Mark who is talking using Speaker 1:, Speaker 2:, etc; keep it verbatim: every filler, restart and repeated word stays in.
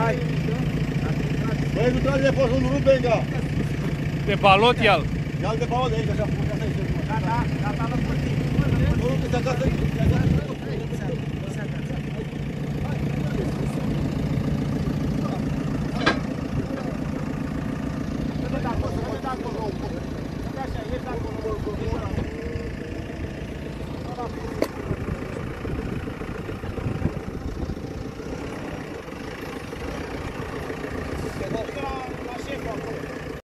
Speaker 1: Băi, nu trage de post, nu rupe încă.
Speaker 2: De balot ia-l.
Speaker 1: Ia-l de balot de aici, așa, așa, așa.
Speaker 3: Gata, gata, lăpătit.
Speaker 1: Nu rupe, ți-a casă, ți-a casă.